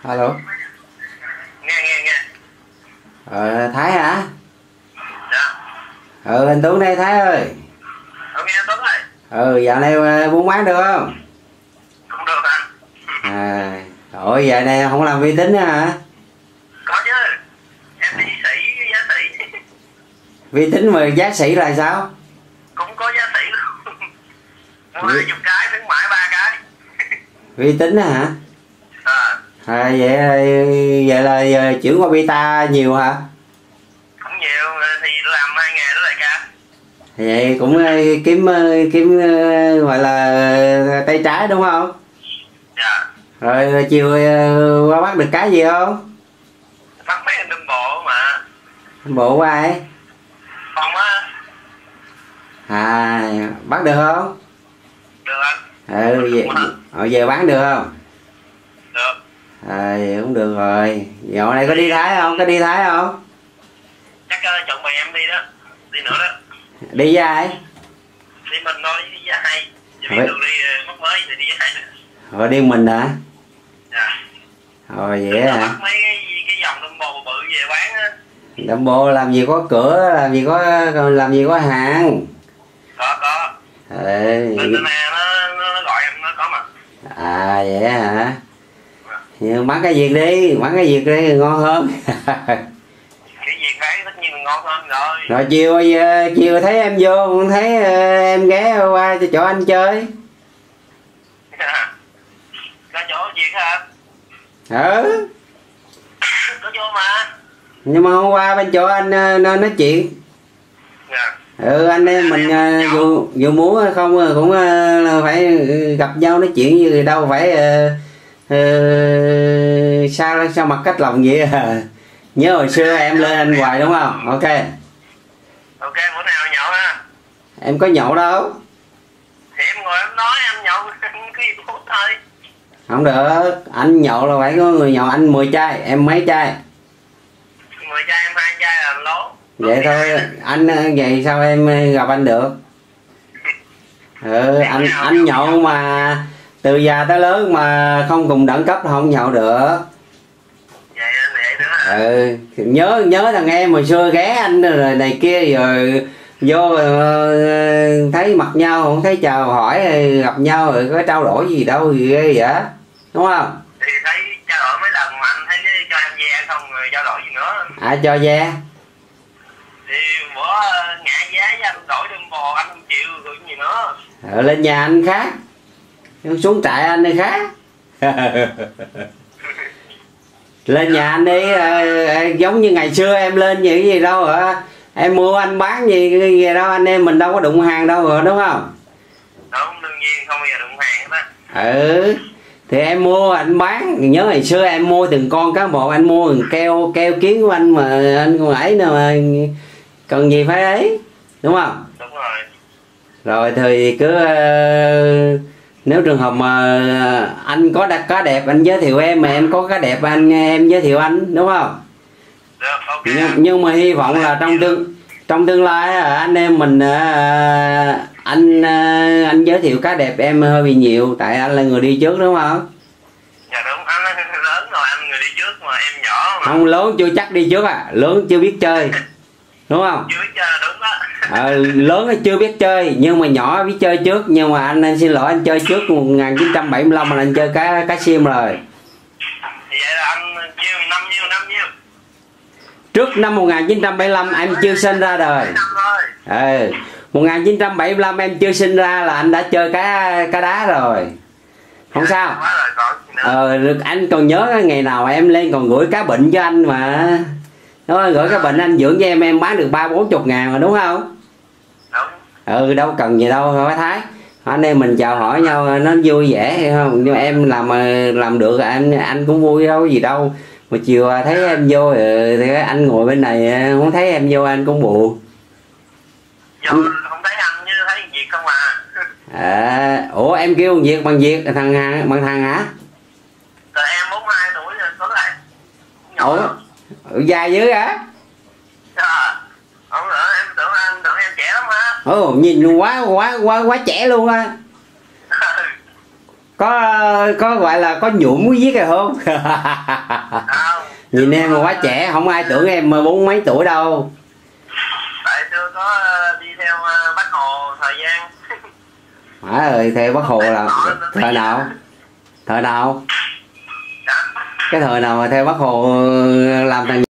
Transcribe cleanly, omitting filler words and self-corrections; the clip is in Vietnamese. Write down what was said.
Alo. Nghe. Thái hả? Dạ. Anh Tuấn đây Thái ơi. Nghe anh Tuấn ơi. Dạo này buôn bán được không? Không được anh. Dạo này không làm vi tính nữa hả? Có chứ. Em đi sĩ giá sĩ. Vi tính mà giá sĩ là sao? Cũng có giá sĩ luôn. Mua 20 cái, khuyến mãi 3 cái. Vi tính hả? Vậy là giờ chuyển qua Vita nhiều hả? Cũng nhiều thì làm 2 ngày đó lại ca. Vậy cũng kiếm gọi là tay trái đúng không? Dạ. Rồi chiều qua bắt được cái gì không? Bắt mấy anh đâm bộ mà. Bộ của ai? Không á. Bắt được không? Được anh. Giờ bán được không? Được. Vậy cũng được rồi. Dạo này có đi Thái không? Chắc chọn bày em đi đó. Đi nữa đó. Đi với ai? Đi mình thôi, đi với hai. Giờ biết đường đi mất mới thì đi với hai nữa. Rồi đi mình hả? Dạ. Rồi vậy hả? Bắt mấy cái dòng đâm bò bự về bán á. Đâm bộ làm gì có cửa, làm gì có hàng. Có. Bên nó gọi em nó có mà. Vậy hả? Bán cái việc đi ngon hơn. Cái việc đấy tất nhiên là ngon hơn rồi. Rồi chiều thấy em vô, thấy em ghé qua cho chỗ anh chơi. Có chỗ việc hả? Có vô mà. Nhưng mà hôm qua bên chỗ anh nói chuyện. Dạ. Anh em mình dù muốn hay không cũng phải gặp nhau nói chuyện, như đâu phải sao mặt cách lòng vậy Nhớ hồi xưa em lên anh hoài đúng không? Ok, bữa nào nhậu ha. em có nhậu đâu. Thì em ngồi em nói anh nhậu cái gì cũng thôi. Không được, anh nhậu là phải có người nhậu. Anh 10 chai, em mấy chai? 10 chai em 2 chai là lố. Vậy thôi, anh vậy sao em gặp anh được? Anh nhậu mà từ già tới lớn mà không cùng đẳng cấp không nhậu được. Vậy nữa. Nhớ thằng em hồi xưa ghé anh rồi này kia, rồi vô thấy mặt nhau không thấy chào hỏi, gặp nhau rồi có trao đổi gì đâu gì ghê vậy, đúng không? Thì thấy trao đổi mấy lần mà anh thấy cho em ve không rồi trao đổi gì nữa. Ai cho ve? Thì bữa ngã giá với anh đổi đâm bò anh không chịu rồi gì nữa. Lên nhà anh khác, xuống trại anh đây khác. Lên nhà anh đi, giống như ngày xưa em lên gì gì đâu hả? Em mua anh bán gì đâu, anh em mình đâu có đụng hàng đâu rồi, đúng không? Đúng, đương nhiên không bao giờ đụng hàng hết á. Thì em mua anh bán. Nhớ ngày xưa em mua từng con cá một, anh mua keo kiến của anh mà anh còn ấy nữa mà cần gì phải ấy, đúng không? Đúng rồi. Rồi thì cứ nếu trường hợp mà anh có đặt cá đẹp anh giới thiệu em, mà em có cá đẹp em giới thiệu anh, đúng không? Được, ok. Nhưng mà hy vọng là trong tương lai anh em mình anh giới thiệu cá đẹp em hơi bị nhiều, tại anh là người đi trước, đúng không? Dạ đúng, anh lớn rồi, anh người đi trước mà em nhỏ mà. Không, lớn chưa chắc đi trước lớn chưa biết chơi, đúng không? Chưa biết chơi là đúng đó. Lớn chưa biết chơi nhưng mà nhỏ biết chơi trước. Nhưng mà anh xin lỗi, anh chơi trước 1975 mà anh chơi cá sim rồi. Vậy là anh nhiêu năm nhiêu? Trước năm 1975 em chưa sinh ra đời. 1975 em chưa sinh ra là anh đã chơi cá đá rồi. Không sao. Anh còn nhớ ngày nào em lên còn gửi cá bệnh cho anh mà. Nó gửi cá bệnh anh dưỡng cho em bán được 30-40 ngàn mà, đúng không? Đúng. Đâu cần gì đâu phải Thái. Anh em mình chào hỏi nhau nó vui vẻ không? Nhưng mà em làm được anh cũng vui đâu gì đâu. Mà chiều thấy em vô thì anh ngồi bên này không thấy em vô anh cũng buồn. Không thấy anh như thấy Việt không à. Ủa em kêu Việt bằng Việt bằng thằng hả? Rồi em 42 tuổi rồi có lại. Ủa dài dữ hả? Không nữa, em tưởng em trẻ lắm hả? Nhìn quá trẻ luôn á. có gọi là có nhuộm muốn giết rồi không? Không. Nhìn em mà quá trẻ, không ai tưởng em 40 mấy tuổi đâu. Tại xưa có đi theo Bác Hồ thời gian. Phải rồi, theo Bác Hồ là thời nào? Thời nào? Dạ. Cái thời nào mà theo Bác Hồ làm thằng